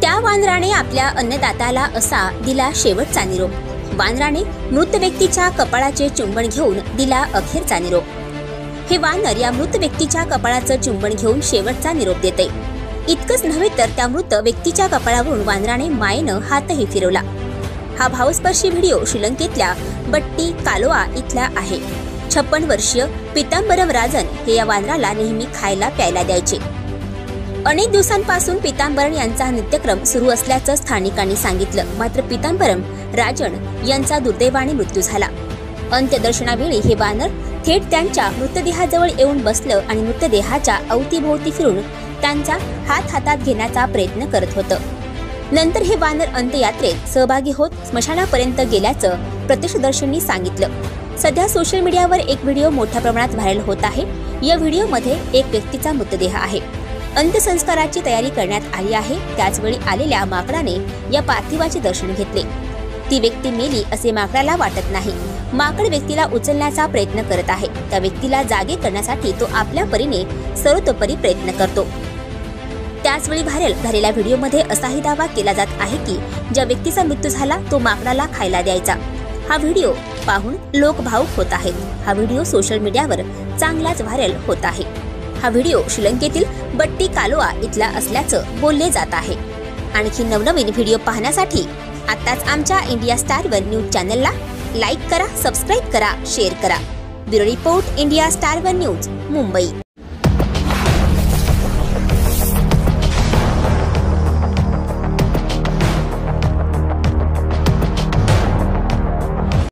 त्या वानराने आपल्या अन्नदात्याला असा दिला शेवटचा निरोप। वानराने मृत व्यक्तीच्या कपाळाचे चुंबन घेऊन दिला अखेरचा निरोप। हे वानर या मृत व्यक्तीच्या कपाळाचं चुंबन घेऊन शेवटचा निरोप देते। इतकंच नव्हे तर त्या मृत व्यक्तीच्या कपाळावरून वानराने मायेनं हातही फिरवला। हा भावस्पर्शी व्हिडिओ श्रीलंकेतल्या बट्टी कालोआ इथला आहे। 56 वर्षीय पीतांबरम राजन हे या वानराला नेहमी खायला प्यायला द्यायचे। अनेक दिवसांपासून पीतांबरम यांचा नित्यक्रम सुरू असल्याचं स्थानिकांनी सांगितलं। मात्र पीतांबरम राजन यांचा दुर्दैवाने मृत्यू झाला। अंत्यदर्शनावेळी हे वानर थेट त्यांच्या मृतदेहाजवळ येऊन बसलं आणि मृतदेहाच्या अवतीभोवती फिरून त्यांचा हात हातात घेण्याचा प्रयत्न करत होतं। नंतर हे वानर अंत्ययात्रेत सहभागी होत स्मशानापर्यंत गेल्याचं प्रत्यक्षदर्शींनी सांगितलं। सध्या सोशल मीडियावर एक व्हिडिओ मोठ्या प्रमाणात व्हायरल होत आहे। या व्हिडिओमध्ये एक व्यक्तीचा मृतदेह आहे। अंत्यसंस्काराची तयारी करण्यात आली आहे। त्याचवेळी आलेल्या माकडाने या पार्थिवाचे दर्शन घेतले। ती व्यक्ती मेली असे माकडाला वाटत नाही। माकड व्यक्तीला उचलण्याचा प्रयत्न करत आहे। त्या व्यक्तीला जागे करण्यासाठी तो आपल्या परीने सर्वतोपरी प्रयत्न करतो। त्याचवेळी व्हायरल झालेल्या व्हिडिओमध्ये असाही दावा केला जात आहे की ज्या व्यक्तीचा मृत्यू झाला तो माकडाला खायला द्यायचा। हा व्हिडिओ पाहून लोक भावुक होत आहेत। हा व्हिडिओ सोशल मीडियावर चांगलाच व्हायरल होत आहे। हा व्हिडिओ श्रीलंकेतील बट्टी कालोआ इथला असल्याचं बोलले जात आहे। आणखी नवनवीन व्हिडिओ पाहण्यासाठी आताच आमच्या इंडिया स्टार वन न्यूज चॅनलला लाईक करा, सबस्क्राईब करा, शेअर करा। Bureau report, India Star One News, Mumbai.